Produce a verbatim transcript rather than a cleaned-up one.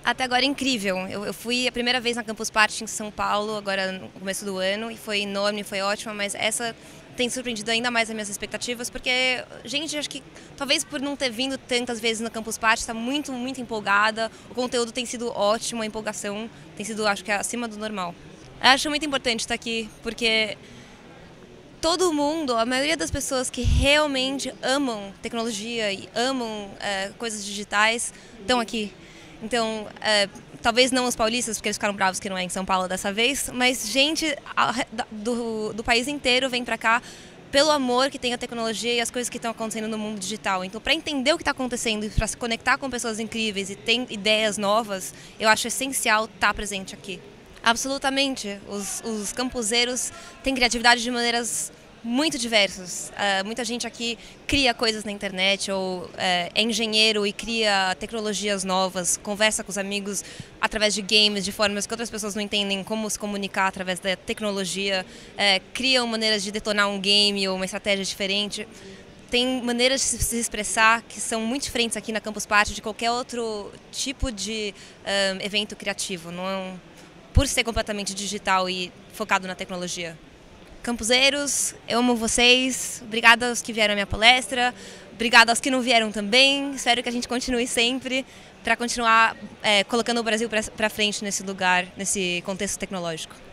Até agora é incrível. Eu, eu fui a primeira vez na Campus Party em São Paulo, agora no começo do ano, e foi enorme, foi ótima, mas essa tem surpreendido ainda mais as minhas expectativas, porque, gente, acho que talvez por não ter vindo tantas vezes na Campus Party, está muito, muito empolgada, o conteúdo tem sido ótimo, a empolgação tem sido, acho que, acima do normal. Eu acho muito importante estar aqui, porque todo mundo, a maioria das pessoas que realmente amam tecnologia e amam é, coisas digitais, estão aqui. Então, é, talvez não os paulistas, porque eles ficaram bravos que não é em São Paulo dessa vez, mas gente do, do país inteiro vem pra cá pelo amor que tem a tecnologia e as coisas que estão acontecendo no mundo digital. Então, para entender o que está acontecendo e para se conectar com pessoas incríveis e ter ideias novas, eu acho essencial estar presente aqui. Absolutamente. Os, os campuseiros têm criatividade de maneiras muito diversas. Uh, muita gente aqui cria coisas na internet ou uh, é engenheiro e cria tecnologias novas, conversa com os amigos através de games, de formas que outras pessoas não entendem como se comunicar através da tecnologia, uh, criam maneiras de detonar um game ou uma estratégia diferente. Tem maneiras de se expressar que são muito diferentes aqui na Campus Party de qualquer outro tipo de uh, evento criativo, não é um, por ser completamente digital e focado na tecnologia. Campuseiros, eu amo vocês, obrigada aos que vieram à minha palestra, obrigada aos que não vieram também, espero que a gente continue sempre para continuar é, colocando o Brasil para frente nesse lugar, nesse contexto tecnológico.